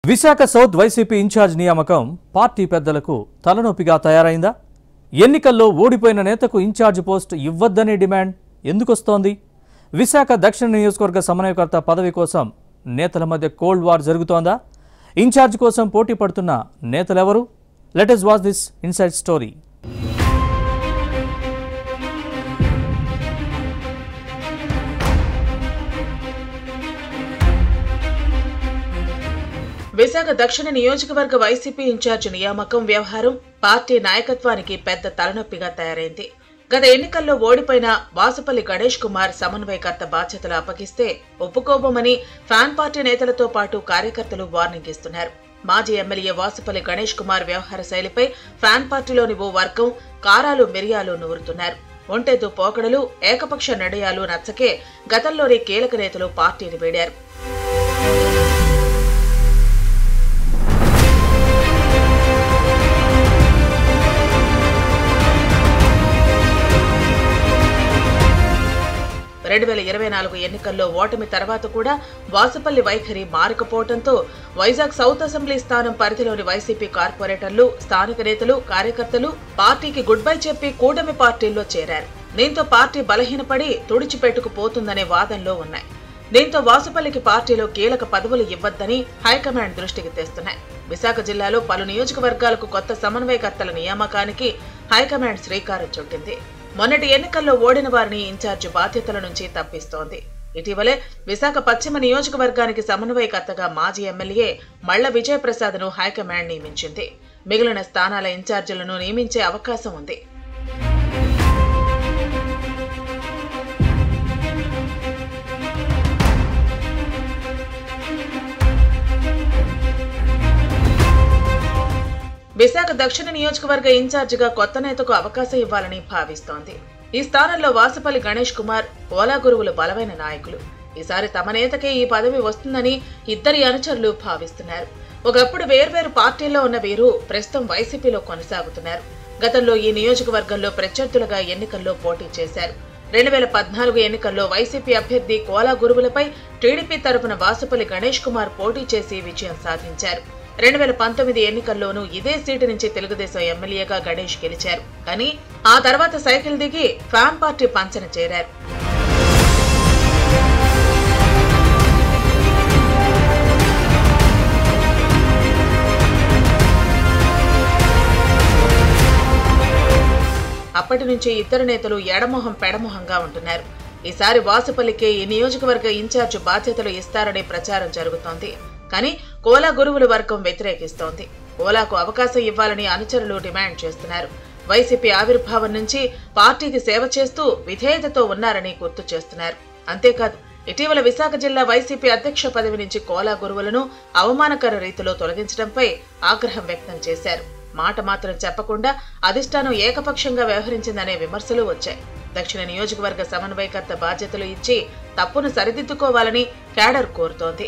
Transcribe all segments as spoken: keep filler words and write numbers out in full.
Visakha south YCP incharge నియామకం party పెద్దలకు తలనొప్పిగా తయారైందా? ఎన్నికల్లో ఓడిపోయిన నేతకు ఇన్ఛార్జ్ పోస్ట్ ఇవ్వద్దనే డిమాండ్ ఎందుకొస్తోంది? విశాఖ దక్షిణ నియోజకవర్గ సమన్వయకర్త పదవి కోసం నేతల మధ్య కోల్డ్ వార్ జరుగుతోందా? ఇన్ఛార్జ్ కోసం పోటీ పడుతున్న నేతలెవరు? Let us watch this inside story. Visakha దక్షిణ నియోజకవర్గ వైసీపీ ఇన్ఛార్జ్ నియామకం వ్యవహారం పార్టీ నాయకత్వానికి పెద్ద తలనొప్పిగా తయారైంది. గత ఎన్నికల్లో ఓడిపోయిన వాసుపల్లి గణేష్ కుమార్ సమన్వయకర్త బాధ్యతలు అప్పగిస్తే ఒప్పుకోబోమని ఫ్యాన్ పార్టీ నేతలతో పాటు కార్యకర్తలు వార్నింగ్ ఇస్తున్నారు. మాజీ ఎమ్మెల్యే వాసుపల్లి గణేష్ కుమార్ వ్యవహార శైలిపై ఫ్యాన్ పార్టీలోని ఓ వర్గం కారాలు మిరియాలు నూరుతున్నారు. ఒంటెద్దు పోకడలు, ఏకపక్ష నిర్ణయాలు నచ్చకే గతంలోని కీలక నేతలు పార్టీని వీడారు. రెండు వేల ఇరవై నాలుగు ఎన్నికల్లో ఓటమి తర్వాత కూడా వాసుపల్లి వైఖరి మారకపోవడంతో వైజాగ్ సౌత్ అసెంబ్లీ స్థానం పరిధిలోని వైసీపీ కార్పొరేటర్లు, స్థానిక నేతలు, కార్యకర్తలు పార్టీకి గుడ్ బై చెప్పి కూటమి పార్టీల్లో చేరారు. దీంతో పార్టీ బలహీనపడి తుడిచిపెట్టుకుపోతుందనే వాదనలో ఉన్నాయి. దీంతో వాసుపల్లికి పార్టీలో కీలక పదవులు ఇవ్వద్దని హైకమాండ్ దృష్టికి తెస్తున్నాయి. విశాఖ జిల్లాలో పలు నియోజకవర్గాలకు కొత్త సమన్వయకర్తల నియామకానికి హైకమాండ్ శ్రీకారం చుట్టింది. మొన్నటి ఎన్నికల్లో ఓడిన వారిని ఇన్ఛార్జ్ బాధ్యతల నుంచి తప్పిస్తోంది. ఇటీవలే విశాఖ పశ్చిమ నియోజకవర్గానికి సమన్వయకర్తగా మాజీ ఎమ్మెల్యే మళ్ల విజయప్రసాద్ ను హైకమాండ్ నియమించింది. మిగిలిన స్థానాల ఇన్ఛార్జీలను నియమించే అవకాశం ఉంది. విశాఖ దక్షిణ నియోజకవర్గ ఇన్ఛార్జిగా కొత్త నేతకు అవకాశం ఇవ్వాలని భావిస్తోంది. ఈ స్థానంలో వాసుపల్లి గణేష్ కుమార్, ఓలా గురువులు బలమైన నాయకులు. ఈసారి తమ నేతకే ఈ పదవి వస్తుందని ఇద్దరి అనుచరులు భావిస్తున్నారు. ఒకప్పుడు వేర్వేరు పార్టీల్లో ఉన్న వీరు ప్రస్తుతం వైసీపీలో కొనసాగుతున్నారు. గతంలో ఈ నియోజకవర్గంలో ప్రత్యర్థులుగా ఎన్నికల్లో పోటీ చేశారు. రెండు వేల పద్నాలుగు ఎన్నికల్లో వైసీపీ అభ్యర్థి కోలా గురువులపై టీడీపీ తరపున వాసుపల్లి గణేష్ కుమార్ పోటీ చేసి విజయం సాధించారు. రెండు వేల పంతొమ్మిది ఎన్నికల్లోనూ ఇదే సీటు నుంచి తెలుగుదేశం ఎమ్మెల్యేగా గణేష్ గెలిచారు. కానీ ఆ తర్వాత సైకిల్ దిగి ఫ్యాన్ పార్టీ పంచన చేరారు. అప్పటి నుంచి ఇద్దరు నేతలు ఎడమొహం పెడమొహంగా ఉంటున్నారు. ఈసారి వాసుపల్లికే ఈ నియోజకవర్గ ఇన్ఛార్జ్ బాధ్యతలు ఇస్తారనే ప్రచారం జరుగుతోంది. కానీ కోలా గురువుల వర్గం వ్యతిరేకిస్తోంది. కోలాకు అవకాశం ఇవ్వాలని అనుచరులు డిమాండ్ చేస్తున్నారు. వైసీపీ ఆవిర్భావం నుంచి పార్టీకి సేవ చేస్తూ విధేయతతో ఉన్నారని గుర్తు చేస్తున్నారు. అంతేకాదు, ఇటీవల విశాఖ జిల్లా వైసీపీ అధ్యక్ష పదవి నుంచి కోలా గురువులను అవమానకర రీతిలో తొలగించడంపై ఆగ్రహం వ్యక్తం చేశారు. మాట మాత్రం చెప్పకుండా అధిష్టానం ఏకపక్షంగా వ్యవహరించిందనే విమర్శలు వచ్చాయి. దక్షిణ నియోజకవర్గ సమన్వయకర్త బాధ్యతలు ఇచ్చి తప్పును సరిదిద్దుకోవాలని క్యాడర్ కోరుతోంది.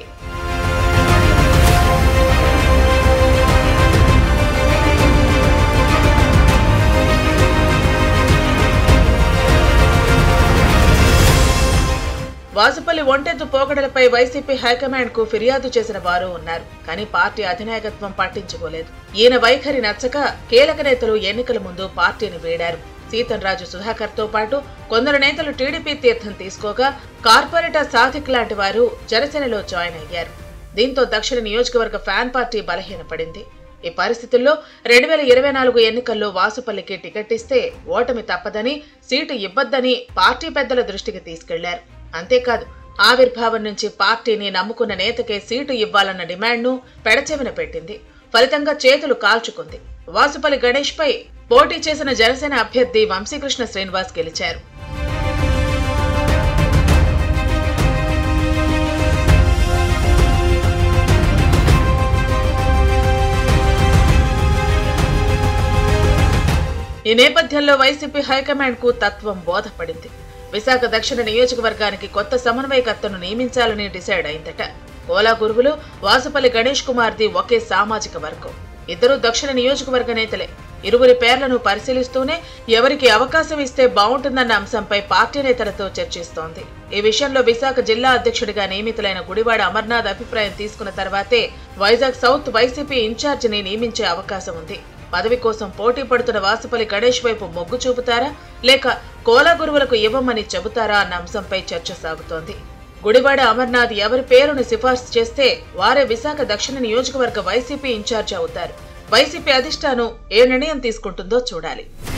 వాసుపల్లి ఒంటెద్దు పోకడలపై వైసీపీ హైకమాండ్ కు ఫిర్యాదు చేసిన వారు ఉన్నారు. కానీ పార్టీ అధినాయకత్వం పట్టించుకోలేదు. ఈయన వైఖరి నచ్చక కీలక నేతలు ఎన్నికల ముందు పార్టీని వీడారు. సీతంరాజు సుధాకర్ తో పాటు కొందరు నేతలు టీడీపీ తీర్థం తీసుకోగా కార్పొరేటర్ సాధిక్ లాంటి వారు జనసేనలో జాయిన్ అయ్యారు. దీంతో దక్షిణ నియోజకవర్గ ఫ్యాన్ పార్టీ బలహీనపడింది. ఈ పరిస్థితుల్లో రెండు వేల ఇరవై నాలుగు ఎన్నికల్లో వాసుపల్లికి టికెట్ ఇస్తే ఓటమి తప్పదని, సీటు ఇవ్వద్దని పార్టీ పెద్దల దృష్టికి తీసుకెళ్లారు. అంతేకాదు, ఆవిర్భావం నుంచి పార్టీని నమ్ముకున్న నేతకే సీటు ఇవ్వాలన్న డిమాండ్ను పెడచెవిన పెట్టింది. ఫలితంగా చేతులు కాల్చుకుంది. వాసుపల్లి గణేష్ పై పోటీ చేసిన జనసేన అభ్యర్థి వంశీకృష్ణ శ్రీనివాస్ గెలిచారు. ఈ నేపథ్యంలో వైసీపీ హైకమాండ్ కు తత్వం బోధపడింది. విశాఖ దక్షిణ నియోజకవర్గానికి కొత్త సమన్వయకర్తను నియమించాలని డిసైడ్ అయిందట. కోలా గురువులు, వాసుపల్లి గణేష్ కుమార్ది ఒకే సామాజిక వర్గం. ఇద్దరు దక్షిణ నియోజకవర్గ నేతలే. ఇరువురి పేర్లను పరిశీలిస్తూనే ఎవరికి అవకాశం ఇస్తే బాగుంటుందన్న అంశంపై పార్టీ నేతలతో చర్చిస్తోంది. ఈ విషయంలో విశాఖ జిల్లా అధ్యక్షుడిగా నియమితులైన గుడివాడ అమర్నాథ్ అభిప్రాయం తీసుకున్న తర్వాతే వైజాగ్ సౌత్ వైసీపీ ఇన్ఛార్జిని నియమించే అవకాశం ఉంది. పదవి కోసం పోటీ పడుతున్న వాసుపల్లి గణేష్ వైపు మొగ్గు చూపుతారా లేక కోలా గురువులకు ఇవ్వమని చెబుతారా అన్న అంశంపై చర్చ సాగుతోంది. గుడివాడ అమర్నాథ్ ఎవరి పేరును సిఫార్సు చేస్తే వారే విశాఖ దక్షిణ నియోజకవర్గ వైసీపీ ఇన్ఛార్జి అవుతారు. వైసీపీ అధిష్టానం ఏ నిర్ణయం తీసుకుంటుందో చూడాలి.